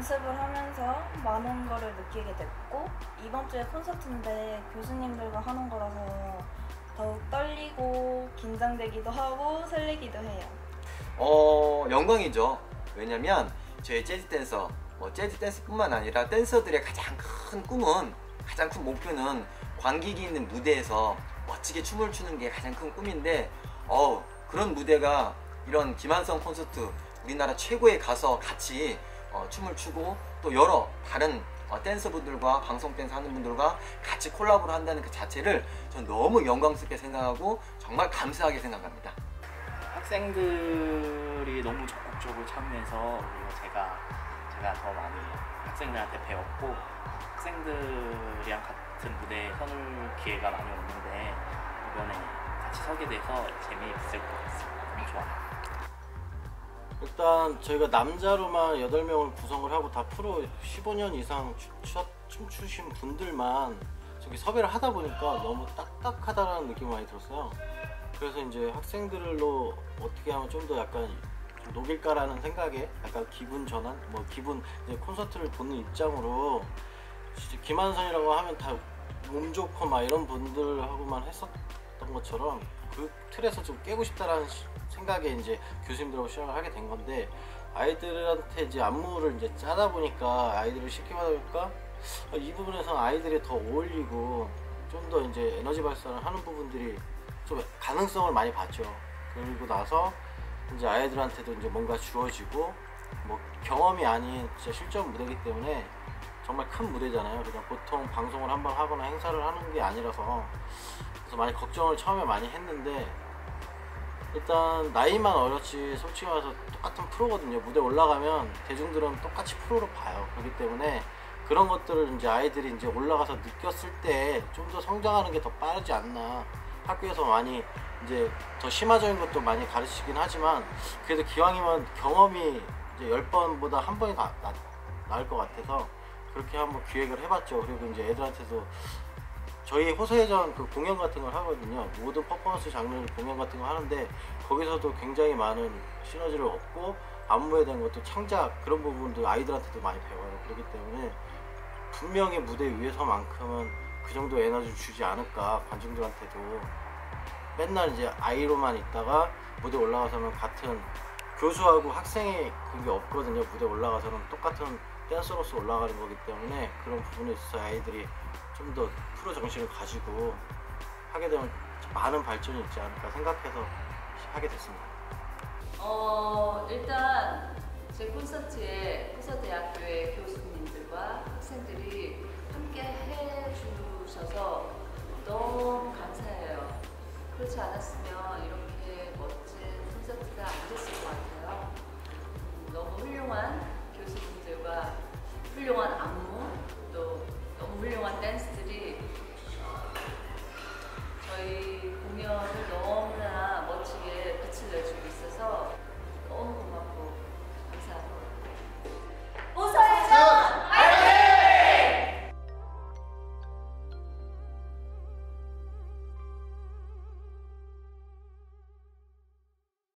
연습을 하면서 많은 거를 느끼게 됐고, 이번 주에 콘서트인데 교수님들과 하는 거라서 더욱 떨리고 긴장되기도 하고 설레기도 해요. 영광이죠. 왜냐면 저희 재즈 댄서, 재즈 댄스뿐만 아니라 댄서들의 가장 큰 꿈은, 가장 큰 목표는 관객이 있는 무대에서 멋지게 춤을 추는 게 가장 큰 꿈인데, 그런 무대가 이런 김한성 콘서트, 우리나라 최고에 가서 같이 춤을 추고 또 여러 다른 댄서분들과 방송 댄스 하는 분들과 같이 콜라보를 한다는 그 자체를 전 너무 영광스럽게 생각하고 정말 감사하게 생각합니다. 학생들이 너무 적극적으로 참여해서, 그리고 제가 더 많이 학생들한테 배웠고, 학생들이랑 같은 무대에 서는 기회가 많이 오는데 이번에 같이 서게 돼서 재미있을 것 같습니다. 너무 좋아요. 일단 저희가 남자로만 8명을 구성을 하고 다 프로 15년 이상 춤추신 분들만 저기 섭외를 하다 보니까 너무 딱딱하다라는 느낌이 많이 들었어요. 그래서 이제 학생들로 어떻게 하면 좀 더 약간 좀 녹일까라는 생각에 약간 기분 전환, 기분, 이제 콘서트를 보는 입장으로 진짜 김한선이라고 하면 다 몸 좋고 막 이런 분들하고만 했었던 것처럼 그 틀에서 좀 깨고 싶다라는 생각에 이제 교수님들하고 시작을 하게 된 건데, 아이들한테 이제 안무를 이제 짜다 보니까, 아이들을 시키다 보니까 이 부분에서 아이들이 더 어울리고 좀 더 이제 에너지 발산을 하는 부분들이 좀 가능성을 많이 봤죠. 그리고 나서 이제 아이들한테도 이제 뭔가 주어지고, 경험이 아닌 진짜 실전 무대이기 때문에 정말 큰 무대잖아요. 그냥 보통 방송을 한번 하거나 행사를 하는 게 아니라서, 그래서 많이 걱정을 처음에 많이 했는데, 일단 나이만 어렸지 솔직히 말해서 똑같은 프로거든요. 무대 올라가면 대중들은 똑같이 프로로 봐요. 그렇기 때문에 그런 것들을 이제 아이들이 이제 올라가서 느꼈을 때 좀 더 성장하는 게 더 빠르지 않나. 학교에서 많이 이제 더 심화적인 것도 많이 가르치긴 하지만, 그래도 기왕이면 경험이 이제 10번보다 한 번이 나을 것 같아서 그렇게 한번 기획을 해봤죠. 그리고 이제 애들한테도 저희 호서예전 그 공연 같은 걸 하거든요. 모든 퍼포먼스 장르 공연 같은 거 하는데, 거기서도 굉장히 많은 시너지를 얻고, 안무에 대한 것도 창작, 그런 부분도 아이들한테도 많이 배워요. 그렇기 때문에 분명히 무대 위에서만큼은 그 정도 에너지 주지 않을까. 관중들한테도 맨날 이제 아이로만 있다가 무대 올라가서는 같은 교수하고 학생의 그게 없거든요. 무대 올라가서는 똑같은 댄서로서 올라가는 거기 때문에 그런 부분에 있어서 아이들이 좀 더 프로 정신을 가지고 하게 되면 많은 발전이 있지 않을까 생각해서 하게 됐습니다. 일단 제 콘서트에 호서대학교의 교수님들과 학생들이 함께 해주셔서 너무 감사해요. 그렇지 않았으면 이렇게 멋진 콘서트가 안 됐을 것 같아요. 너무 훌륭한 교수님들과 훌륭한 안무, 또 너무 훌륭한 댄스들이 저희 공연을